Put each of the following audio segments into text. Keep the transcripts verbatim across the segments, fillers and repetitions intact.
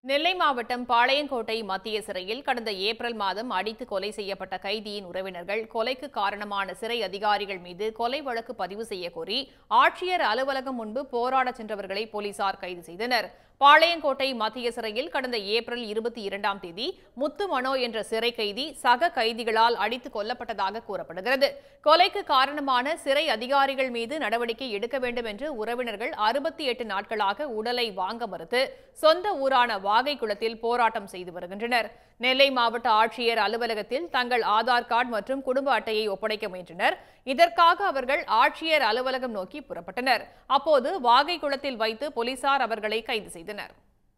நெல்லை மாவட்டம் பாளையங்கோட்டை மத்திய சிறையில் கடந்த ஏப்ரல் மாதம் அடித்து கொலை செய்யப்பட்ட கைதியின் உறவினர்கள் கொலைக்கு காரணமான சிறை அதிகாரிகள் மீது கொலை வழக்கு பதிவு செய்ய கோரி ஆட்சியர் அலுவலகம் முன்பு போராடச் சென்றவர்களை போலீசார் கைது செய்தனர். பாளையங்கோட்டை மத்திய சிறையில் கடந்த ஏப்ரல் இருபத்தி இரண்டாம் தேதி முத்து மனோ என்ற சிறை கைதி சக கைதிகளால் அடித்துக் கொல்லப்பட்டதாக கூறப்படுகிறது. கொலைக்கு காரணமான சிறை அதிகாரிகள் மீது நடவடிக்கை எடுக்க வேண்டும் என்று உறவினர்கள் அறுபத்தி எட்டு நாட்களாக உடலை வாங்க மறுத்து சொந்த ஊரான வாகைக்குளத்தில் போராட்டம் செய்து வருகின்றனர். நெல்லை மாவட்ட ஆட்சியர் அலுவலகத்தில் தங்கள் ஆதார் கார்டு மற்றும் குடும்ப அட்டையை ஒப்படைக்க முயன்றனர். இதற்காக அவர்கள் ஆட்சியர் அலுவலகம் நோக்கி புறப்பட்டனர். அப்போது வாகைக்குளத்தில் வைத்து போலீசார் அவர்களை கைது செய்தனர்.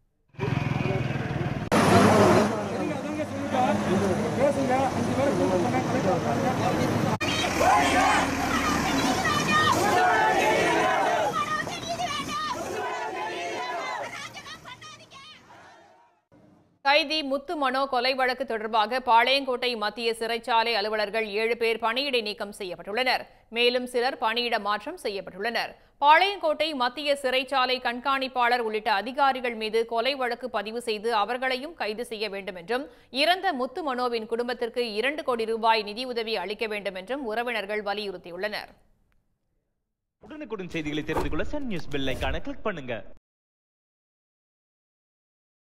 கைதி முத்து மனோ கொலை வழக்கு தொடர்பாக பாளையங்கோட்டை மத்திய சிறைச்சாலை அலுவலர்கள் ஏழு பேர் பணியிடை நீக்கம் செய்யப்பட்டுள்ளனர். மேலும் சிலர் பணியிட மாற்றம் செய்யப்பட்டுள்ளனர். பாளையங்கோட்டை மத்திய சிறைச்சாலை கண்காணிப்பாளர் உள்ளிட்ட அதிகாரிகள் மீது கொலை வழக்கு பதிவு செய்து அவர்களையும் கைது செய்ய வேண்டும் என்றும், இறந்த முத்து மனோவின் குடும்பத்திற்கு இரண்டு கோடி ரூபாய் நிதியுதவி அளிக்க வேண்டும் என்றும் உறவினர்கள் வலியுறுத்தியுள்ளனர். உடனுக்குடன் செய்திகளை தெரிந்து கொள்ள சன் நியூஸ் பெல் ஐகானை கிளிக் பண்ணுங்க.